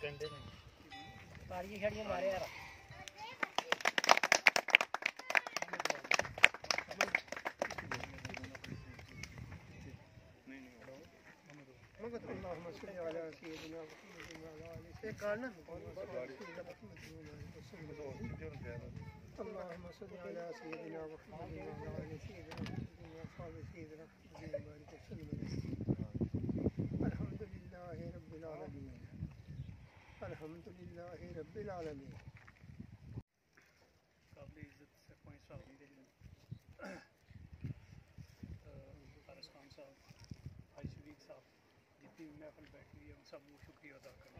ਕਹਿੰਦੇ ਨੇ ਪਾਰੀਆਂ ਛੜੀਆਂ ਮਾਰੇ ਯਾਰ اللهم صل على سيدنا محمد وعلى آله سيدنا اللهم صل على سيدنا محمد وعلى آله سيدنا وأصحاب سيدنا محمد وبارك وسلم الحمد لله رب العالمين الحمد لله رب العالمين काबिल इज्जत सरपंच साहब फारस खान साहब भाई शरीक साहब जितनी भी महफिल बैठी हुई है उन सब को शुक्रिया अदा करना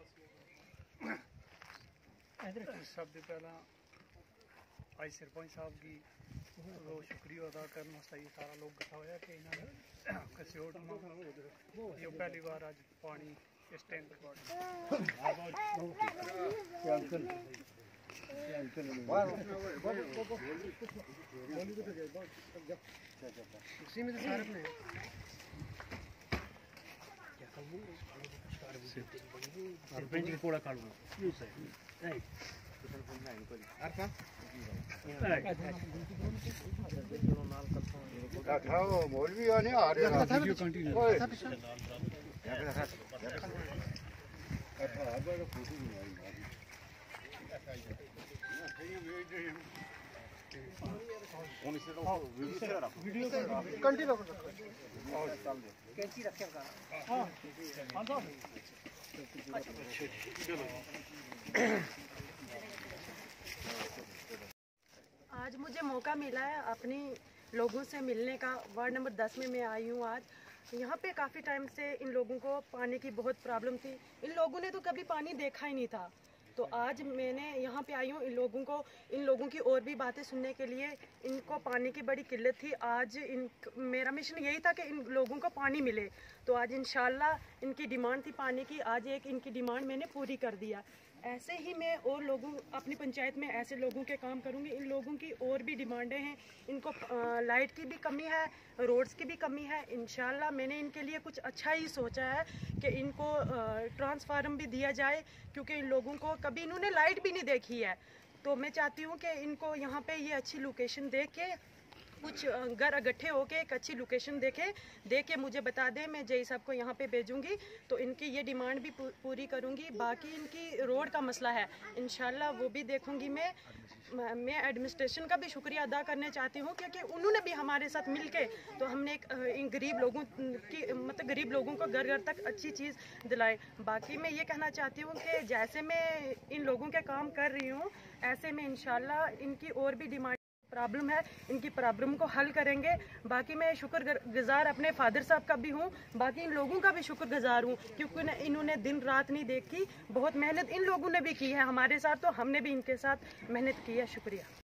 सब से पहला भाई सरपंच साहब की वो शुक्रिया अदा करना चाहिए सारा लोग इकट्ठा होया कि इन्होंने कसियोट जो पहली बार आज पानी इस टैंक सरपंच की पूरा काढू मौलवी आने आ रहे हैं आज मुझे मौका मिला है अपनी लोगों से मिलने का। वार्ड नंबर 10 में मैं आई हूँ आज। यहाँ पे काफ़ी टाइम से इन लोगों को पानी की बहुत प्रॉब्लम थी। इन लोगों ने तो कभी पानी देखा ही नहीं था। तो आज मैंने यहाँ पे आई हूँ इन लोगों की और भी बातें सुनने के लिए। इनको पानी की बड़ी किल्लत थी। आज मेरा मिशन यही था कि इन लोगों को पानी मिले। तो आज इंशाल्लाह इनकी डिमांड थी पानी की, आज एक इनकी डिमांड मैंने पूरी कर दिया। ऐसे ही मैं और लोगों अपनी पंचायत में ऐसे लोगों के काम करूँगी। इन लोगों की और भी डिमांडें हैं। इनको लाइट की भी कमी है, रोड्स की भी कमी है। इंशाल्लाह मैंने इनके लिए कुछ अच्छा ही सोचा है कि इनको ट्रांसफार्मर भी दिया जाए, क्योंकि इन लोगों को कभी इन्होंने लाइट भी नहीं देखी है। तो मैं चाहती हूँ कि इनको यहाँ पे ये अच्छी लोकेशन दे के कुछ घर इकट्ठे होके एक अच्छी लोकेशन दे के मुझे बता दें, मैं जय साहब को यहाँ पे भेजूंगी। तो इनकी ये डिमांड भी पूरी करूँगी। बाकी इनकी रोड का मसला है, इंशाल्लाह वो भी देखूँगी। मैं एडमिनिस्ट्रेशन का भी शुक्रिया अदा करना चाहती हूँ, क्योंकि उन्होंने भी हमारे साथ मिलके तो हमने इन गरीब लोगों की गरीब लोगों को घर घर तक अच्छी चीज़ दिलाए। बाकी मैं ये कहना चाहती हूँ कि जैसे मैं इन लोगों के काम कर रही हूँ, ऐसे में इंशाल्लाह इनकी और भी डिमांड प्रॉब्लम है, इनकी प्रॉब्लम को हल करेंगे। बाकी मैं शुक्रगुजार अपने फादर साहब का भी हूँ, बाकी इन लोगों का भी शुक्रगुजार हूँ, क्योंकि इन्होंने दिन रात नहीं देखी। बहुत मेहनत इन लोगों ने भी की है हमारे साथ, तो हमने भी इनके साथ मेहनत की है। शुक्रिया।